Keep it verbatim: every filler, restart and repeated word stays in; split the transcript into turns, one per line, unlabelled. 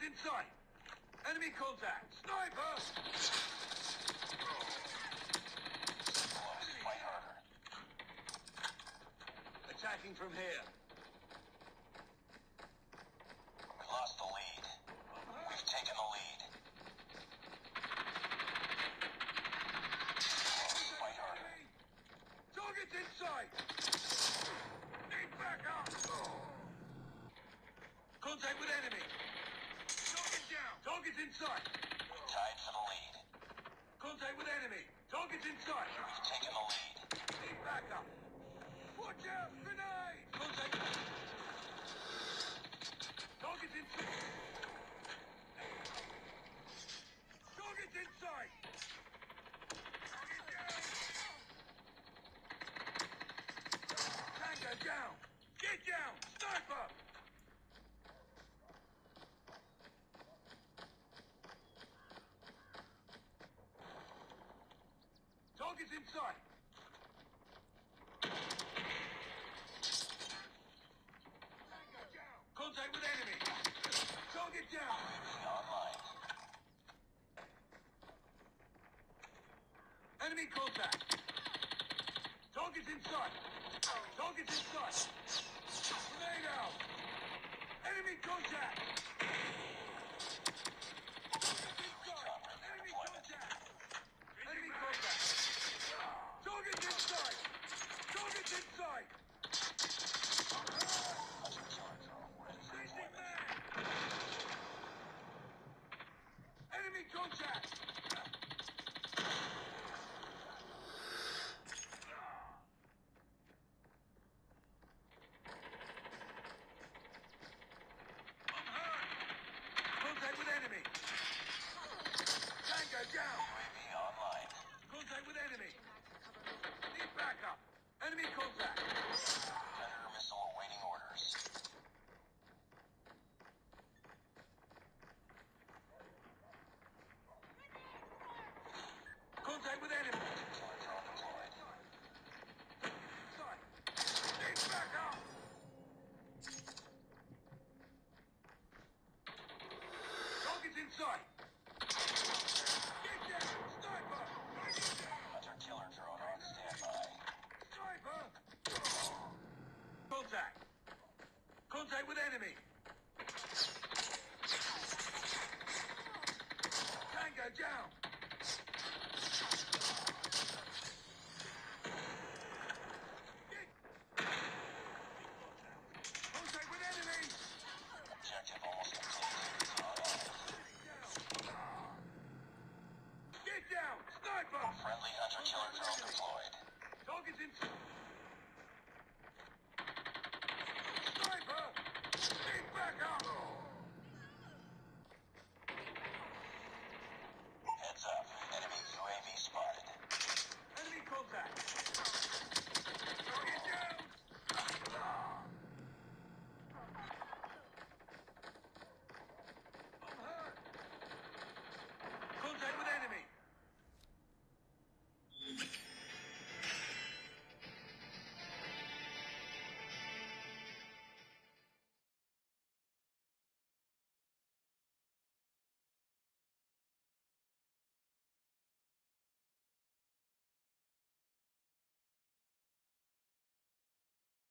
Target's in sight. Enemy contact. Sniper!
Fight harder.
Attacking from here.
We lost the lead. We've taken the lead. Fight harder.
Target's in sight. Need backup. Contact with enemy. Target down. Target's in sight.
Tied for the lead.
Contact with enemy. Target's in sight.
We've taken the lead.
Need backup. Watch out, grenade! Contact. Target's in sight. Target's in sight. Target down. Tango down. Get down. Sniper. Target's in sight. Contact with enemy. Target down.
Online.
Enemy contact. Target's in sight. Target's in sight. Grenade out. Enemy contact. Enemy contact. Enemy contact. Target's in sight. Target's in sight. Enemy contact! I'm hurt! Contact with enemy! Tango down!
U A V online.
Contact with enemy! Need backup! Enemy contact!
Predator missile awaiting orders.
Contact with enemy!
Killer drone deployed.
Sight! Need backup! Target's in sight!